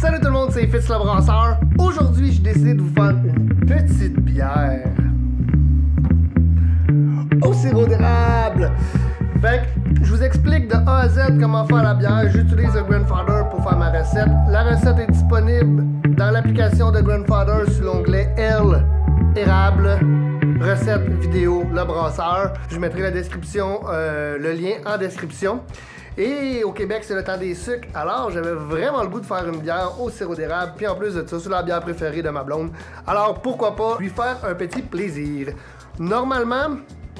Salut tout le monde, c'est Fitz le brasseur. Aujourd'hui, j'ai décidé de vous faire une petite bière au sirop d'érable. Fait que je vous explique de A à Z comment faire la bière. J'utilise le Grandfather pour faire ma recette. La recette est disponible dans l'application de Grandfather sur l'onglet L, érable, recette vidéo, le brasseur. Je mettrai la description, le lien en description. Et au Québec, c'est le temps des sucres, alors j'avais vraiment le goût de faire une bière au sirop d'érable, puis en plus de ça, c'est la bière préférée de ma blonde. Alors pourquoi pas lui faire un petit plaisir. Normalement,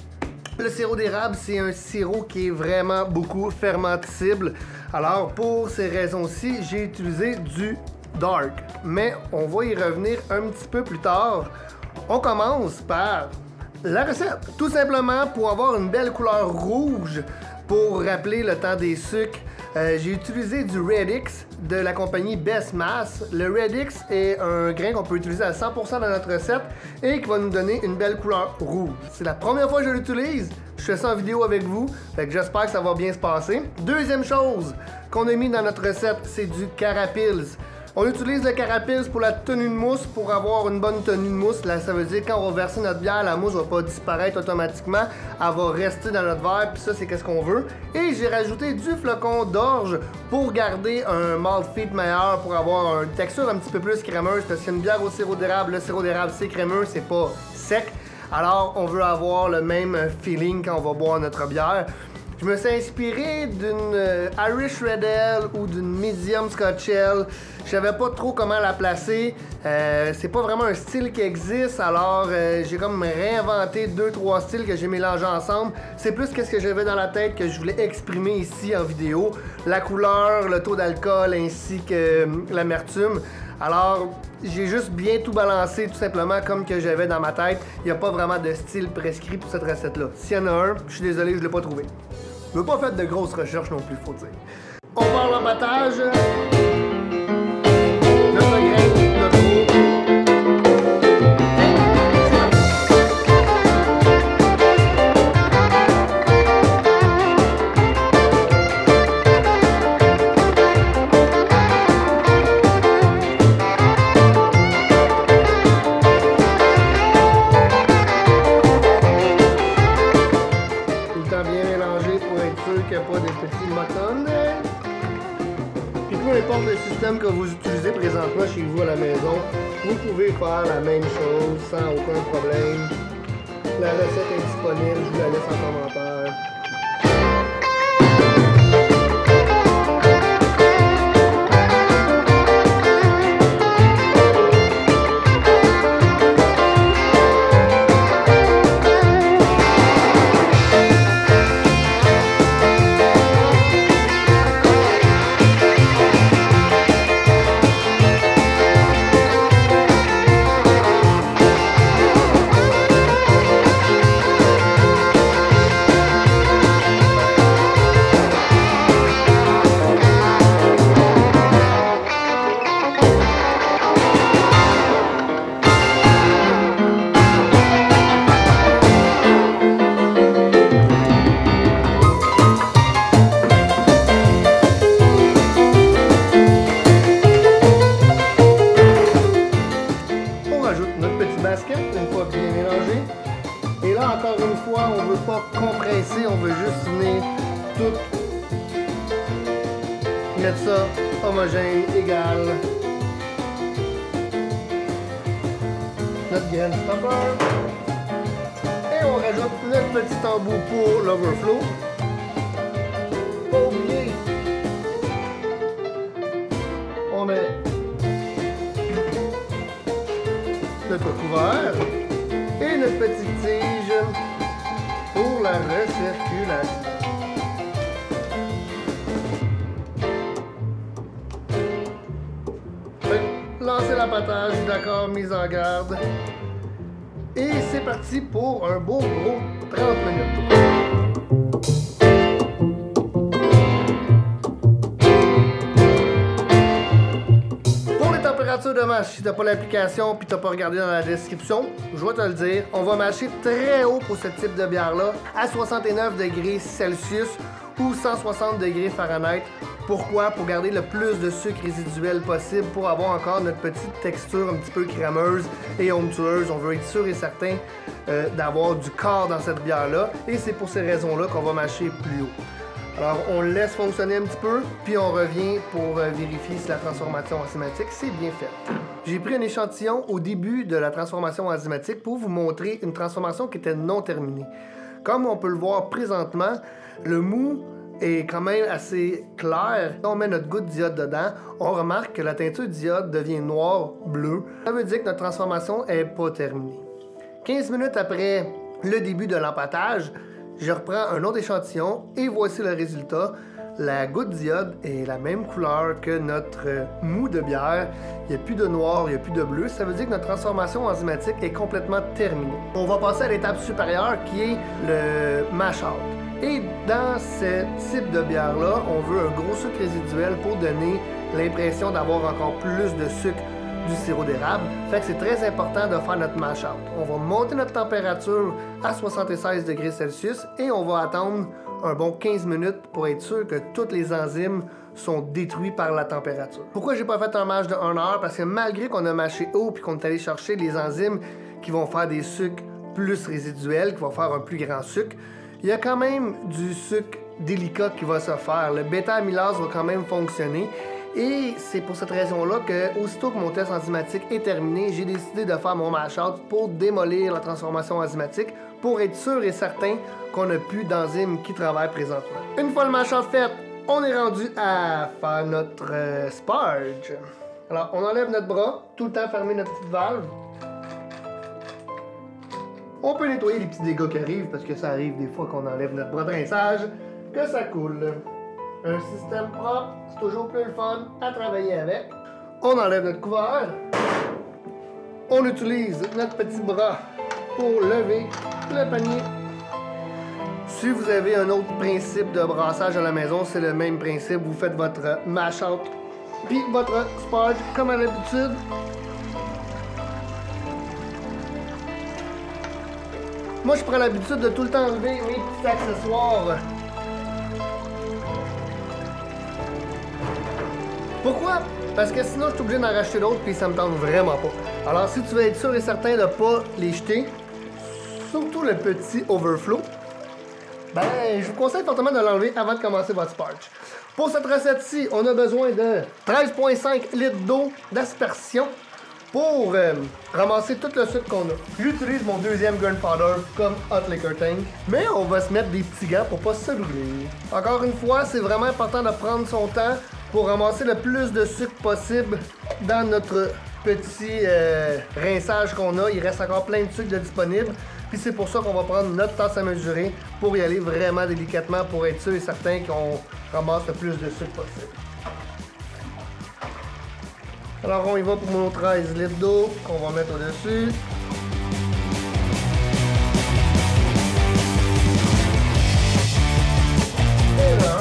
le sirop d'érable, c'est un sirop qui est vraiment beaucoup fermenticible. Alors pour ces raisons-ci, j'ai utilisé du dark, mais on va y revenir un petit peu plus tard. On commence par la recette. Tout simplement, pour avoir une belle couleur rouge, pour rappeler le temps des sucres, j'ai utilisé du Redix de la compagnie Best Mass. Le Redix est un grain qu'on peut utiliser à 100% dans notre recette et qui va nous donner une belle couleur rouge. C'est la première fois que je l'utilise. Je fais ça en vidéo avec vous, fait que j'espère que ça va bien se passer. Deuxième chose qu'on a mis dans notre recette, c'est du Carapils. On utilise le Carapils pour la tenue de mousse, pour avoir une bonne tenue de mousse. Là, ça veut dire quand on va verser notre bière, la mousse va pas disparaître automatiquement. Elle va rester dans notre verre, puis ça, c'est qu'est-ce qu'on veut. Et j'ai rajouté du flocon d'orge pour garder un mouthfeel meilleur, pour avoir une texture un petit peu plus crémeuse, parce qu'une bière au sirop d'érable, le sirop d'érable, c'est crémeux, c'est pas sec. Alors, on veut avoir le même feeling quand on va boire notre bière. Je me suis inspiré d'une Irish Red Ale ou d'une Medium Scotch Ale. Je savais pas trop comment la placer. C'est pas vraiment un style qui existe, alors j'ai comme réinventé 2-3 styles que j'ai mélangés ensemble. C'est plus qu'est-ce que j'avais dans la tête que je voulais exprimer ici en vidéo. La couleur, le taux d'alcool ainsi que l'amertume. Alors, j'ai juste bien tout balancé tout simplement comme que j'avais dans ma tête. Il n'y a pas vraiment de style prescrit pour cette recette-là. S'il y en a un, je suis désolé, je ne l'ai pas trouvé. Je n'ai pas fait de grosses recherches non plus, faut dire. On part l'embattage. Notre grain, notre eau. Pas des petits motons. Puis peu importe le système que vous utilisez présentement chez vous à la maison, vous pouvez faire la même chose sans aucun problème. La recette est disponible, je vous la laisse en commentaire. Une fois bien mélangé. Et là, encore une fois, on ne veut pas compresser, on veut juste venir tout mettre ça homogène, égal. Notre graine stopper. Et on rajoute notre petit embout pour l'overflow. Pas oublier, on met notre couvert et notre petite tige pour la recirculation. Lancez l'abattage, d'accord, mise en garde. Et c'est parti pour un beau gros 30 minutes. De mâche, si t'as pas l'application puis t'as pas regardé dans la description, je vais te le dire, on va mâcher très haut pour ce type de bière là, à 69 degrés Celsius ou 160 degrés Fahrenheit Pourquoi? Pour garder le plus de sucre résiduel possible pour avoir encore notre petite texture un petit peu crémeuse et onctueuse. On veut être sûr et certain d'avoir du corps dans cette bière-là et c'est pour ces raisons-là qu'on va mâcher plus haut. Alors on le laisse fonctionner un petit peu, puis on revient pour vérifier si la transformation enzymatique c'est bien fait. J'ai pris un échantillon au début de la transformation enzymatique pour vous montrer une transformation qui était non terminée. Comme on peut le voir présentement, le mou est quand même assez clair. Quand on met notre goutte d'iode dedans, on remarque que la teinture d'iode devient noire-bleue. Ça veut dire que notre transformation n'est pas terminée. 15 minutes après le début de l'empâtage, je reprends un autre échantillon et voici le résultat. La goutte d'iode est la même couleur que notre mou de bière. Il n'y a plus de noir, il n'y a plus de bleu. Ça veut dire que notre transformation enzymatique est complètement terminée. On va passer à l'étape supérieure qui est le mash-out. Et dans ce type de bière-là, on veut un gros sucre résiduel pour donner l'impression d'avoir encore plus de sucre du sirop d'érable. Fait que c'est très important de faire notre mash-out. On va monter notre température à 76 degrés Celsius et on va attendre un bon 15 minutes pour être sûr que toutes les enzymes sont détruites par la température. Pourquoi j'ai pas fait un mash de 1 heure? Parce que malgré qu'on a mâché haut puis qu'on est allé chercher les enzymes qui vont faire des sucres plus résiduels, qui vont faire un plus grand sucre, il y a quand même du sucre délicat qui va se faire. Le bêta-amylase va quand même fonctionner. Et c'est pour cette raison-là que, aussitôt que mon test enzymatique est terminé, j'ai décidé de faire mon mash-out pour démolir la transformation enzymatique pour être sûr et certain qu'on n'a plus d'enzymes qui travaillent présentement. Une fois le mash-out fait, on est rendu à faire notre sparge. Alors, on enlève notre bras, tout le temps fermer notre petite valve. On peut nettoyer les petits dégâts qui arrivent parce que ça arrive des fois qu'on enlève notre bras de rinçage, que ça coule. Un système propre, c'est toujours plus le fun à travailler avec. On enlève notre couvert. On utilise notre petit bras pour lever le panier. Si vous avez un autre principe de brassage à la maison, c'est le même principe. Vous faites votre mash-out puis votre sparge comme à l'habitude. Moi, je prends l'habitude de tout le temps enlever mes petits accessoires. Pourquoi? Parce que sinon, je suis obligé d'en racheter d'autres puis ça me tente vraiment pas. Alors, si tu veux être sûr et certain de ne pas les jeter, surtout le petit overflow, ben, je vous conseille fortement de l'enlever avant de commencer votre sparge. Pour cette recette-ci, on a besoin de 13,5 litres d'eau d'aspersion pour ramasser tout le sucre qu'on a. J'utilise mon deuxième Grandfather comme hot liquor tank, mais on va se mettre des petits gants pour pas se brûler. Encore une fois, c'est vraiment important de prendre son temps pour ramasser le plus de sucre possible dans notre petit rinçage qu'on a. Il reste encore plein de sucre de disponible. Puis c'est pour ça qu'on va prendre notre tasse à mesurer pour y aller vraiment délicatement pour être sûr et certain qu'on ramasse le plus de sucre possible. Alors on y va pour nos 13 litres d'eau qu'on va mettre au-dessus. Et là,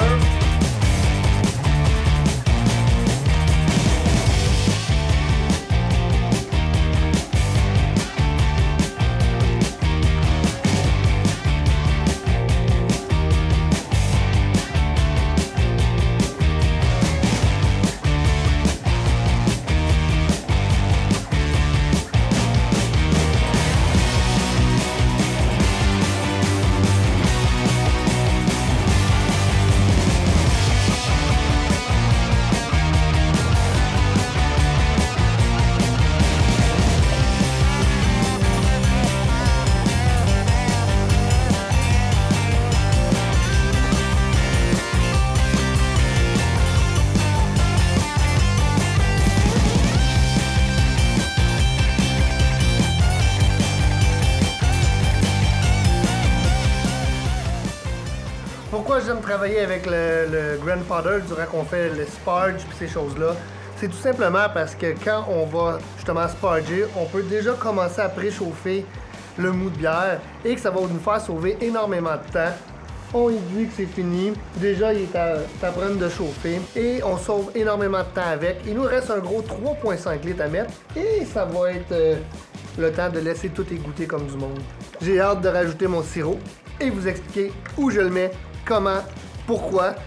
pourquoi j'aime travailler avec le Grandfather durant qu'on fait le sparge et ces choses-là? C'est tout simplement parce que quand on va justement sparger, on peut déjà commencer à préchauffer le mou de bière et que ça va nous faire sauver énormément de temps. On y dit que c'est fini. Déjà, il est à prendre de chauffer et on sauve énormément de temps avec. Il nous reste un gros 3,5 litres à mettre et ça va être le temps de laisser tout égoutter comme du monde. J'ai hâte de rajouter mon sirop et vous expliquer où je le mets, comment, pourquoi.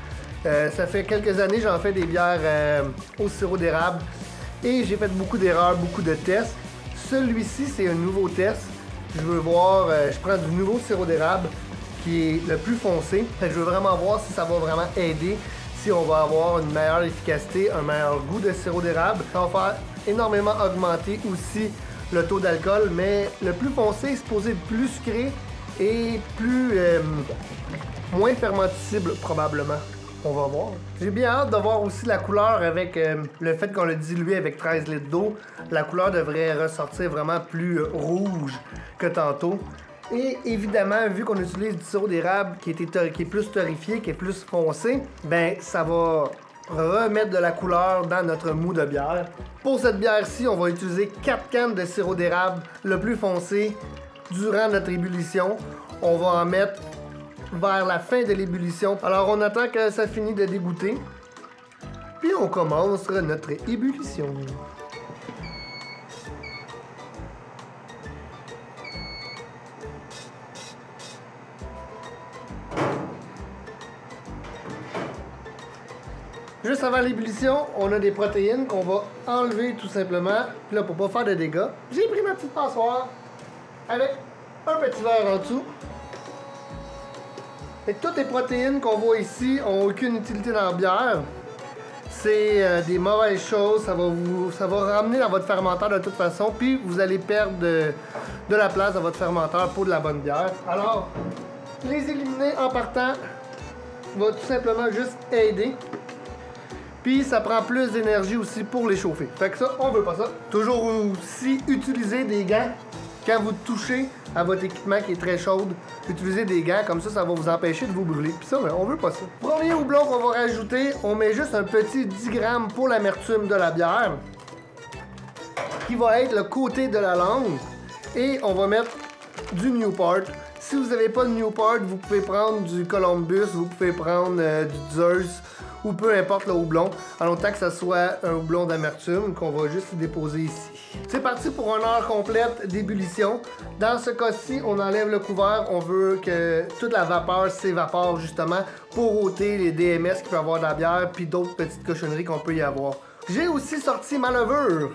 Ça fait quelques années j'en fais des bières au sirop d'érable et j'ai fait beaucoup d'erreurs, beaucoup de tests. Celui-ci, c'est un nouveau test. Je veux voir, je prends du nouveau sirop d'érable qui est le plus foncé. Fait que je veux vraiment voir si ça va vraiment aider, si on va avoir une meilleure efficacité, un meilleur goût de sirop d'érable. Ça va faire énormément augmenter aussi le taux d'alcool, mais le plus foncé est supposé être plus sucré et plus moins fermenticible probablement. On va voir. J'ai bien hâte de voir aussi la couleur avec le fait qu'on l'a dilué avec 13 litres d'eau. La couleur devrait ressortir vraiment plus rouge que tantôt. Et évidemment, vu qu'on utilise du sirop d'érable qui est plus torréfié, qui est plus foncé, ben ça va remettre de la couleur dans notre mou de bière. Pour cette bière-ci, on va utiliser 4 cannes de sirop d'érable le plus foncé durant notre ébullition. On va en mettre vers la fin de l'ébullition. Alors on attend que ça finisse de dégoûter. Puis on commence notre ébullition. Juste avant l'ébullition, on a des protéines qu'on va enlever tout simplement. Puis là, pour pas faire de dégâts, j'ai pris ma petite passoire avec un petit verre en dessous. Fait que toutes les protéines qu'on voit ici ont aucune utilité dans la bière. C'est des mauvaises choses, ça va ramener dans votre fermenteur de toute façon, puis vous allez perdre de la place dans votre fermenteur pour de la bonne bière. Alors, les éliminer en partant va tout simplement juste aider. Puis ça prend plus d'énergie aussi pour les chauffer. Fait que ça, on veut pas ça. Toujours aussi utiliser des gants quand vous touchez à votre équipement qui est très chaud. Utilisez des gants, comme ça, ça va vous empêcher de vous brûler. Puis ça, ben, on veut pas ça. Premier houblon qu'on va rajouter, on met juste un petit 10 grammes pour l'amertume de la bière, qui va être le côté de la langue. Et on va mettre du Newport. Si vous n'avez pas de Newport, vous pouvez prendre du Columbus, vous pouvez prendre du Zers, ou peu importe le houblon, en autant que ce soit un houblon d'amertume qu'on va juste déposer ici. C'est parti pour une heure complète d'ébullition. Dans ce cas-ci, on enlève le couvert, on veut que toute la vapeur s'évapore justement pour ôter les DMS qu'il peut y avoir dans la bière puis d'autres petites cochonneries qu'on peut y avoir. J'ai aussi sorti ma levure.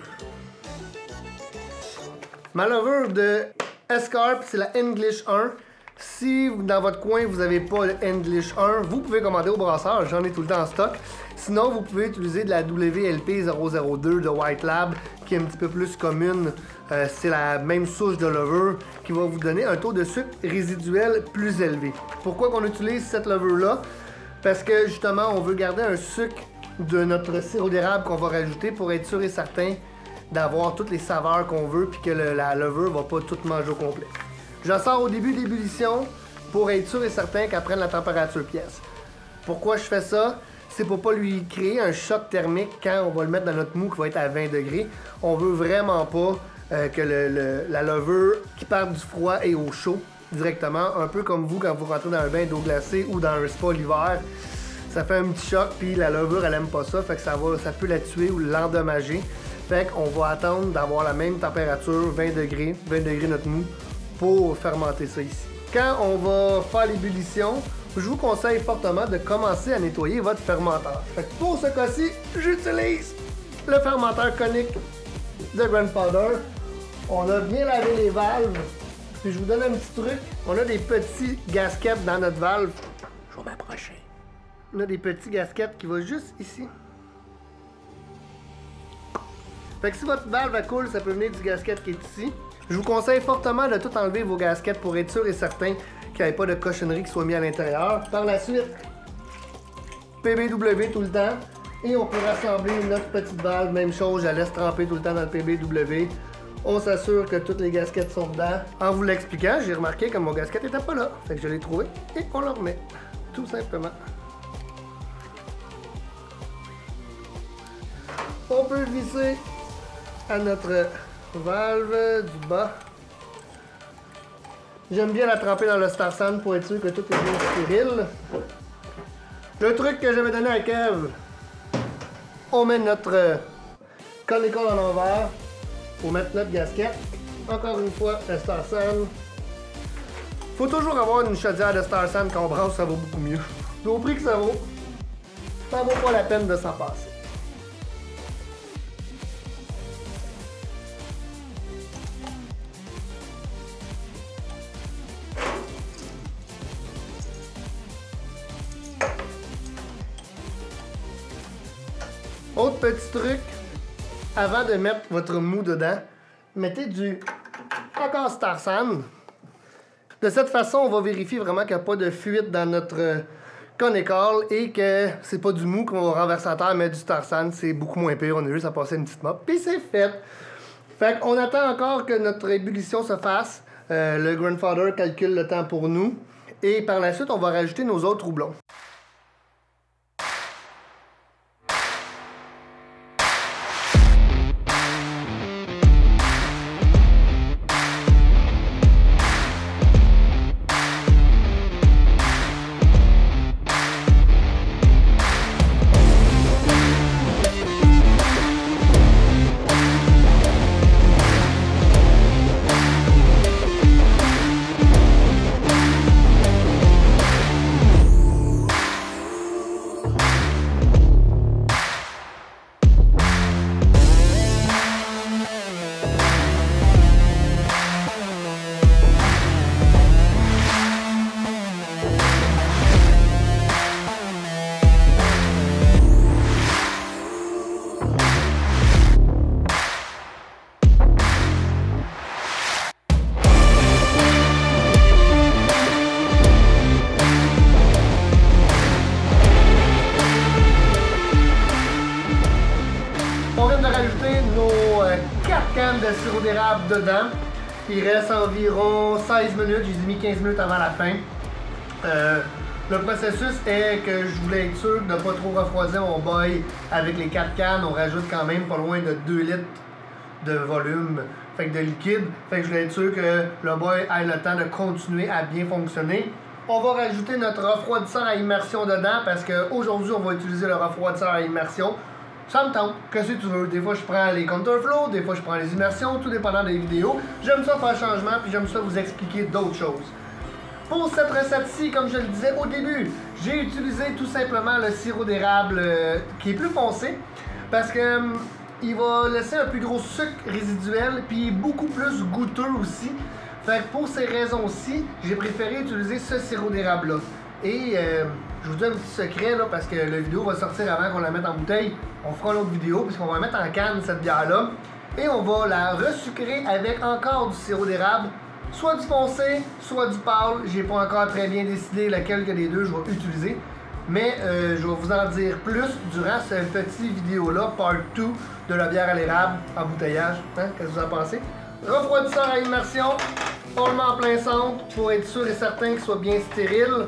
Ma levure de Escarpe, c'est la English 1. Si dans votre coin vous n'avez pas le English 1, vous pouvez commander au brasseur, j'en ai tout le temps en stock. Sinon, vous pouvez utiliser de la WLP002 de White Lab, qui est un petit peu plus commune. C'est la même souche de levure qui va vous donner un taux de sucre résiduel plus élevé. Pourquoi qu'on utilise cette levure-là? Parce que justement, on veut garder un sucre de notre sirop d'érable qu'on va rajouter pour être sûr et certain d'avoir toutes les saveurs qu'on veut puis que la levure va pas tout manger au complet. Je sors au début de l'ébullition pour être sûr et certain qu'elle prenne la température pièce. Pourquoi je fais ça? C'est pour pas lui créer un choc thermique quand on va le mettre dans notre mou qui va être à 20 degrés. On veut vraiment pas que la levure qui part du froid et au chaud directement. Un peu comme vous quand vous rentrez dans un bain d'eau glacée ou dans un spa l'hiver. Ça fait un petit choc puis la levure elle aime pas ça. Fait que ça peut la tuer ou l'endommager. Fait qu'on va attendre d'avoir la même température, 20 degrés notre mou, pour fermenter ça ici. Quand on va faire l'ébullition, je vous conseille fortement de commencer à nettoyer votre fermenteur. Fait que pour ce cas-ci, j'utilise le fermenteur conique de Grandfather. On a bien lavé les valves. Puis je vous donne un petit truc. On a des petits gasquettes dans notre valve. Je vais m'approcher. On a des petits gasquettes qui vont juste ici. Fait que si votre valve elle coule, ça peut venir du gasket qui est ici. Je vous conseille fortement de tout enlever vos gasquettes pour être sûr et certain qu'il n'y ait pas de cochonnerie qui soit mis à l'intérieur. Par la suite, PBW tout le temps. Et on peut rassembler notre petite valve, même chose, je la laisse tremper tout le temps dans le PBW. On s'assure que toutes les gasquettes sont dedans. En vous l'expliquant, j'ai remarqué que mon gasket n'était pas là. Fait que je l'ai trouvé et on le remet. Tout simplement. On peut visser à notre valve du bas. J'aime bien la tremper dans le Star San pour être sûr que tout est bien stérile. Le truc que j'avais donné à Kev, on met notre conical en envers pour mettre notre gasket. Encore une fois, le Star San. Faut toujours avoir une chaudière de Star San quand on brasse, ça va beaucoup mieux. Au prix que ça vaut. ça vaut pas la peine de s'en passer. Autre petit truc, avant de mettre votre mou dedans, mettez du Star San. De cette façon, on va vérifier vraiment qu'il n'y a pas de fuite dans notre conical et que c'est pas du mou qu'on va renverser à terre, mais du Star San. C'est beaucoup moins pire, on a juste à passer une petite mop, puis c'est fait. Fait qu'on attend encore que notre ébullition se fasse. Le Grandfather calcule le temps pour nous. Et par la suite, on va rajouter nos autres houblons. On vient de rajouter nos 4 cannes de sirop d'érable dedans. Il reste environ 16 minutes, j'ai mis 15 minutes avant la fin. Le processus est que je voulais être sûr de ne pas trop refroidir mon boil avec les 4 cannes. On rajoute quand même pas loin de 2 litres de volume, fait que de liquide. Fait que je voulais être sûr que le boil ait le temps de continuer à bien fonctionner. On va rajouter notre refroidisseur à immersion dedans parce qu'aujourd'hui, on va utiliser le refroidisseur à immersion. Ça me tente, qu'est-ce que tu veux? Des fois, je prends les counterflows, des fois, je prends les immersions, tout dépendant des vidéos. J'aime ça faire changement, puis j'aime ça vous expliquer d'autres choses. Pour cette recette-ci, comme je le disais au début, j'ai utilisé tout simplement le sirop d'érable qui est plus foncé parce que il va laisser un plus gros sucre résiduel, puis il est beaucoup plus goûteux aussi. Fait que pour ces raisons-ci, j'ai préféré utiliser ce sirop d'érable-là. Et je vous dis un petit secret là, parce que la vidéo va sortir avant qu'on la mette en bouteille. On fera l'autre vidéo puisqu'on va mettre en canne cette bière-là. Et on va la resucrer avec encore du sirop d'érable. Soit du foncé, soit du pâle. J'ai pas encore très bien décidé lequel des deux je vais utiliser. Mais je vais vous en dire plus durant cette petite vidéo-là, part 2 de la bière à l'érable en bouteillage. Hein? Qu'est-ce que vous en pensez? Refroidisseur à immersion. On le met en plein centre pour être sûr et certain qu'il soit bien stérile.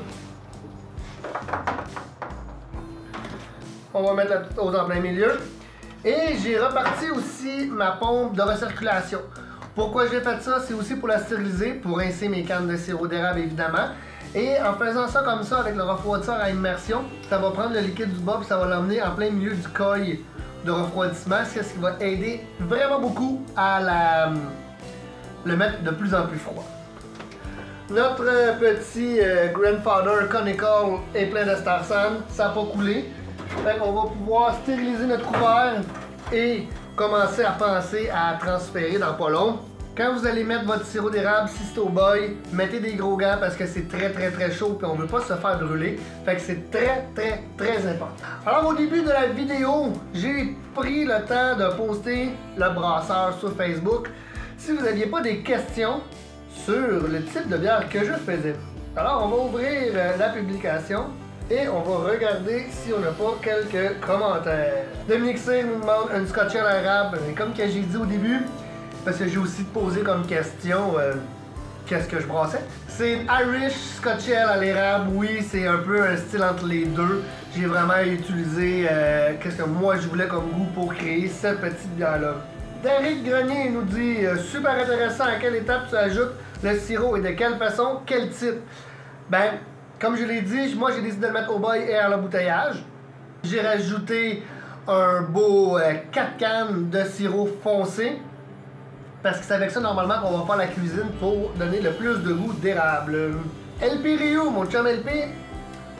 On va mettre la petite hose en plein milieu. Et j'ai reparti aussi ma pompe de recirculation. Pourquoi j'ai fait ça? C'est aussi pour la stériliser, pour rincer mes cannes de sirop d'érable évidemment. Et en faisant ça comme ça avec le refroidisseur à immersion, ça va prendre le liquide du bas et ça va l'emmener en plein milieu du coil de refroidissement, ce qui va aider vraiment beaucoup à le mettre de plus en plus froid. Notre petit Grandfather Conical est plein de Star San, ça n'a pas coulé. Fait qu'on va pouvoir stériliser notre couvert et commencer à penser à transférer dans pas long. Quand vous allez mettre votre sirop d'érable, si c'est au boil, mettez des gros gants parce que c'est très chaud et on veut pas se faire brûler. Fait que c'est très important. Alors au début de la vidéo, j'ai pris le temps de poster le brasseur sur Facebook. Si vous n'aviez pas des questions sur le type de bière que je faisais. Alors on va ouvrir la publication. Et on va regarder si on n'a pas quelques commentaires. Dominique C nous demande une Scotch Ale arabe. Comme que j'ai dit au début, parce que j'ai aussi posé comme question qu'est-ce que je brassais. C'est Irish Scotch Ale à l'érable. Oui, c'est un peu un style entre les deux. J'ai vraiment utilisé qu'est-ce que moi je voulais comme goût pour créer cette petite bière-là. Derek Grenier nous dit super intéressant, à quelle étape tu ajoutes le sirop et de quelle façon, quel type? Ben, comme je l'ai dit, moi j'ai décidé de le mettre au boil et à l'embouteillage. J'ai rajouté un beau 4 cannes de sirop foncé. Parce que c'est avec ça normalement qu'on va faire la cuisine pour donner le plus de goût d'érable. LP Rio, mon chum LP,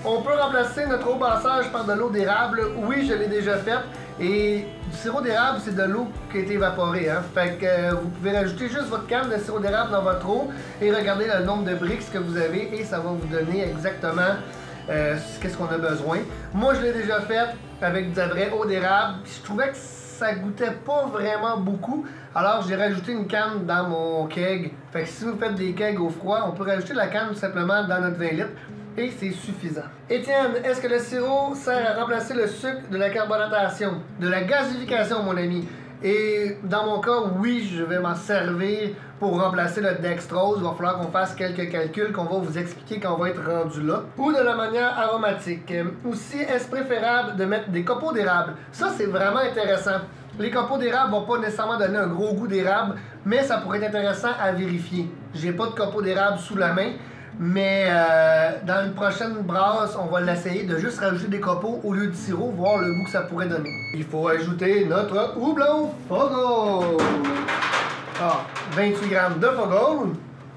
On peut remplacer notre eau brassage par de l'eau d'érable. Oui, je l'ai déjà fait. Et du sirop d'érable, c'est de l'eau qui a été évaporée. Hein? Fait que vous pouvez rajouter juste votre canne de sirop d'érable dans votre eau et regarder le nombre de bricks que vous avez et ça va vous donner exactement qu'est-ce qu'on a besoin. Moi, je l'ai déjà fait avec de la vraie eau d'érable. Je trouvais que ça goûtait pas vraiment beaucoup. Alors, j'ai rajouté une canne dans mon keg. Fait que si vous faites des kegs au froid, on peut rajouter la canne tout simplement dans notre 20 litres. Et c'est suffisant. Étienne, est-ce que le sirop sert à remplacer le sucre de la carbonatation, de la gasification, mon ami? Et dans mon cas, oui, je vais m'en servir pour remplacer le dextrose. Il va falloir qu'on fasse quelques calculs qu'on va vous expliquer quand on va être rendu là. Ou de la manière aromatique. Aussi, est-ce préférable de mettre des copeaux d'érable? Ça, c'est vraiment intéressant. Les copeaux d'érable vont pas nécessairement donner un gros goût d'érable, mais ça pourrait être intéressant à vérifier. J'ai pas de copeaux d'érable sous la main, mais dans une prochaine brasse, on va l'essayer de juste rajouter des copeaux au lieu du sirop, voir le goût que ça pourrait donner. Il faut ajouter notre houblon Fogold. Ah, 28 grammes de Fogold.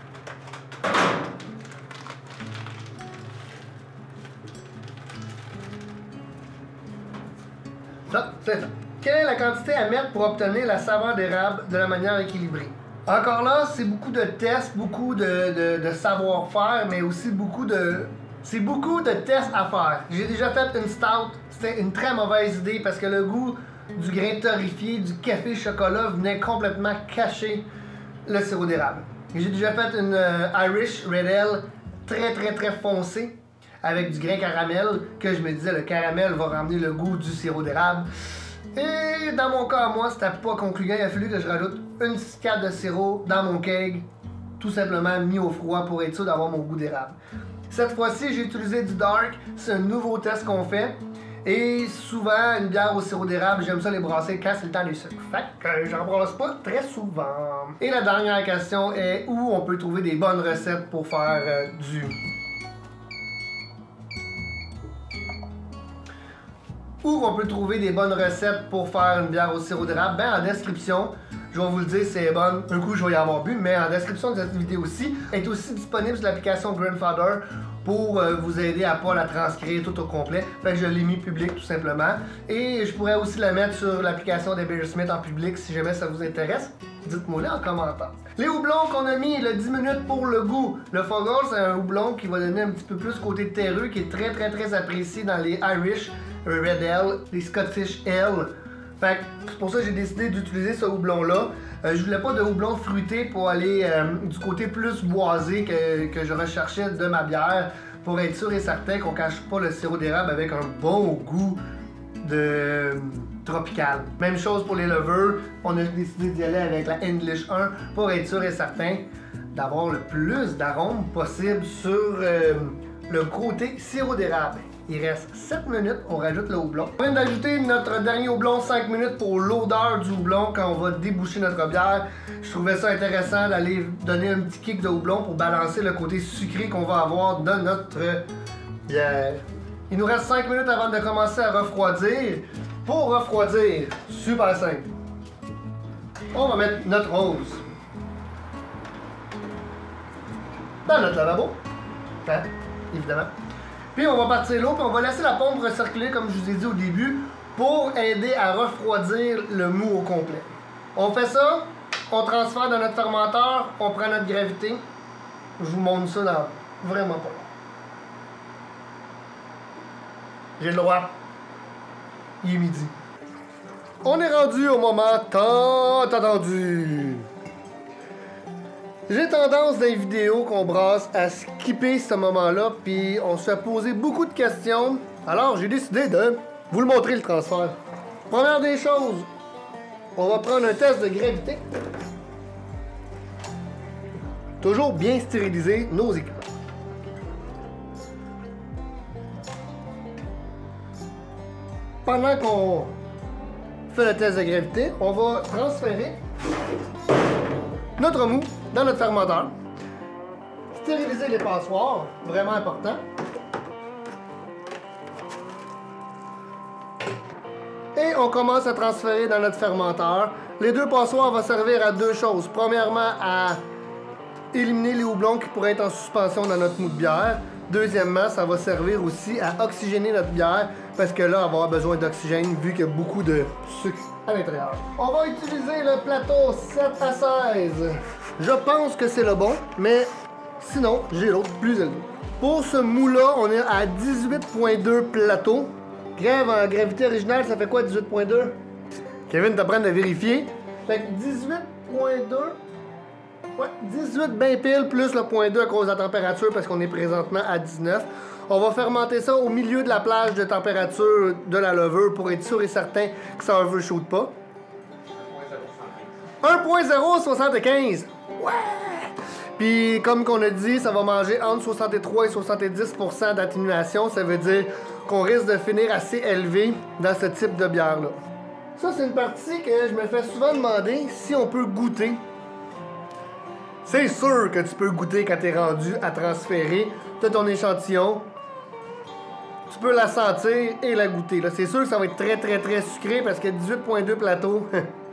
Ça, c'est ça. Quelle est la quantité à mettre pour obtenir la saveur d'érable de la manière équilibrée? Encore là, c'est beaucoup de tests, beaucoup de savoir-faire, mais aussi beaucoup de... C'est beaucoup de tests à faire. J'ai déjà fait une stout, c'était une très mauvaise idée parce que le goût du grain torréfié, du café chocolat venait complètement cacher le sirop d'érable. J'ai déjà fait une Irish Red Ale très foncée avec du grain caramel que je me disais le caramel va ramener le goût du sirop d'érable. Et dans mon cas, moi, c'était pas concluant. Il a fallu que je rajoute une petite carte de sirop dans mon keg, tout simplement mis au froid pour être sûr d'avoir mon goût d'érable. Cette fois-ci, j'ai utilisé du dark. C'est un nouveau test qu'on fait. Et souvent, une bière au sirop d'érable, j'aime ça les brasser quand c'est le temps du sucre. Fait que j'en brasse pas très souvent. Et la dernière question est où on peut trouver des bonnes recettes pour faire Où on peut trouver des bonnes recettes pour faire une bière au sirop d'érable? Ben, en description, je vais vous le dire, c'est bonne. Un coup, je vais y avoir bu, mais en description de cette vidéo aussi, est aussi disponible sur l'application Grandfather pour vous aider à pas la transcrire tout au complet. Fait que je l'ai mis public tout simplement. Et je pourrais aussi la mettre sur l'application des Beersmith en public si jamais ça vous intéresse. Dites-moi-le en commentaire. Les houblons qu'on a mis, le 10 minutes pour le goût. Le Fogold, c'est un houblon qui va donner un petit peu plus côté terreux, qui est très apprécié dans les Irish Red Ale, les Scottish Ale. Fait que c'est pour ça que j'ai décidé d'utiliser ce houblon-là. Je voulais pas de houblon fruité pour aller du côté plus boisé que je recherchais de ma bière, pour être sûr et certain qu'on cache pas le sirop d'érable avec un bon goût de tropical. Même chose pour les lovers, on a décidé d'y aller avec la English 1 pour être sûr et certain d'avoir le plus d'arômes possible sur le côté sirop d'érable. Il reste 7 minutes, on rajoute le houblon. On vient d'ajouter notre dernier houblon 5 minutes pour l'odeur du houblon quand on va déboucher notre bière. Je trouvais ça intéressant d'aller donner un petit kick de houblon pour balancer le côté sucré qu'on va avoir dans notre bière. Il nous reste 5 minutes avant de commencer à refroidir. Pour refroidir, super simple. On va mettre notre rose dans notre lavabo, hein, évidemment. Puis on va partir l'eau, puis on va laisser la pompe recirculer comme je vous ai dit au début pour aider à refroidir le mou au complet. On fait ça, on transfère dans notre fermenteur, on prend notre gravité. Je vous montre ça dans vraiment pas long. J'ai le droit. Il est midi. On est rendu au moment tant attendu. J'ai tendance dans les vidéos qu'on brasse à skipper ce moment-là, puis on se fait poser beaucoup de questions. Alors j'ai décidé de vous le montrer le transfert. Première des choses, on va prendre un test de gravité. Toujours bien stériliser nos équipements. Pendant qu'on fait le test de gravité, on va transférer notre mou dans notre fermenteur. Stériliser les passoires, vraiment important. Et on commence à transférer dans notre fermenteur. Les deux passoires vont servir à deux choses. Premièrement, à éliminer les houblons qui pourraient être en suspension dans notre mou de bière. Deuxièmement, ça va servir aussi à oxygéner notre bière parce que là, on va avoir besoin d'oxygène vu qu'il y a beaucoup de sucre à l'intérieur. On va utiliser le plateau 7 à 16. Je pense que c'est le bon, mais sinon, j'ai l'autre plus élevé. Pour ce moule-là, on est à 18.2 plateau. Grève en gravité originale, ça fait quoi 18.2? Kevin t'apprend à vérifier. Fait que 18.2. Ouais, 18 bien pile plus le 0.2 à cause de la température parce qu'on est présentement à 19. On va fermenter ça au milieu de la plage de température de la levure pour être sûr et certain que ça ne shoote pas. 1.075. Ouais! Puis comme qu'on a dit, ça va manger entre 63 et 70% d'atténuation. Ça veut dire qu'on risque de finir assez élevé dans ce type de bière-là. Ça, c'est une partie que je me fais souvent demander si on peut goûter. C'est sûr que tu peux goûter quand tu es rendu à transférer. Tu as ton échantillon. Tu peux la sentir et la goûter. C'est sûr que ça va être très, très, très sucré parce que 18.2 plateau.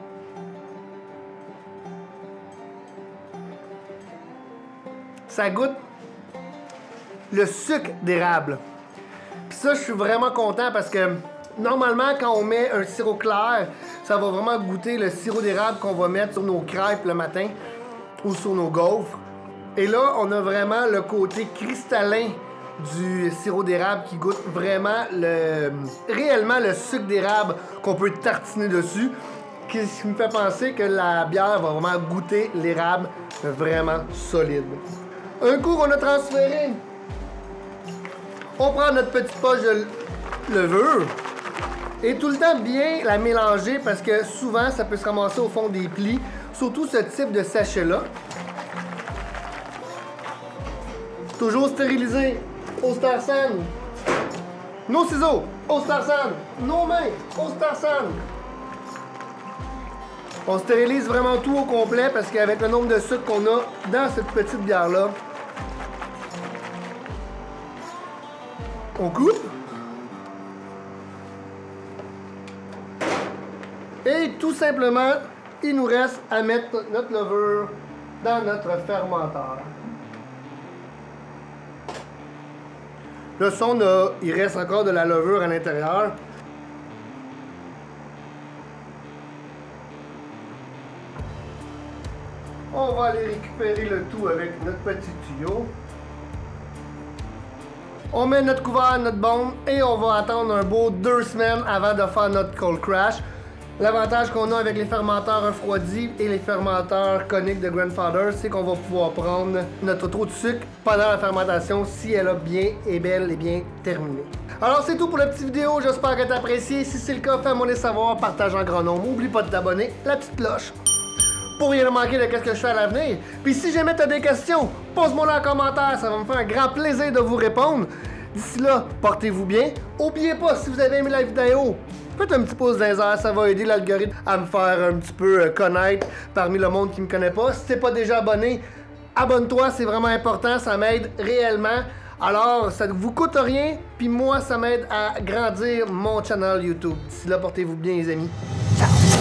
Ça goûte le sucre d'érable. Puis ça, je suis vraiment content parce que normalement, quand on met un sirop clair, ça va vraiment goûter le sirop d'érable qu'on va mettre sur nos crêpes le matin ou sur nos gaufres. Et là, on a vraiment le côté cristallin du sirop d'érable qui goûte vraiment réellement le sucre d'érable qu'on peut tartiner dessus, qui me fait penser que la bière va vraiment goûter l'érable vraiment solide. Un coup qu'on a transféré, on prend notre petite poche de levure et tout le temps bien la mélanger parce que souvent ça peut se ramasser au fond des plis, surtout ce type de sachet-là. Toujours stérilisé au Star San. Nos ciseaux au Star San. Nos mains au Star San. On stérilise vraiment tout au complet parce qu'avec le nombre de sucre qu'on a dans cette petite bière-là, on coupe. Et tout simplement, il nous reste à mettre notre levure dans notre fermenteur. Le son, il reste encore de la levure à l'intérieur. On va aller récupérer le tout avec notre petit tuyau. On met notre couvert, notre bombe et on va attendre un beau 2 semaines avant de faire notre cold crash. L'avantage qu'on a avec les fermenteurs refroidis et les fermenteurs coniques de Grandfather, c'est qu'on va pouvoir prendre notre trop de sucre pendant la fermentation si elle a bien et bel et bien terminé. Alors c'est tout pour la petite vidéo, j'espère que tu as apprécié. Si c'est le cas, fais-moi les savoir, partage en grand nombre. N'oublie pas de t'abonner, la petite cloche, pour rien manquer de ce que je fais à l'avenir. Puis si jamais tu as des questions, pose-moi-les en commentaire, ça va me faire un grand plaisir de vous répondre. D'ici là, portez-vous bien. N'oubliez pas, si vous avez aimé la vidéo, faites un petit pouce dans les airs, ça va aider l'algorithme à me faire un petit peu connaître parmi le monde qui me connaît pas. Si t'es pas déjà abonné, abonne-toi, c'est vraiment important, ça m'aide réellement. Alors, ça ne vous coûte rien, puis moi, ça m'aide à grandir mon channel YouTube. D'ici là, portez-vous bien les amis. Ciao!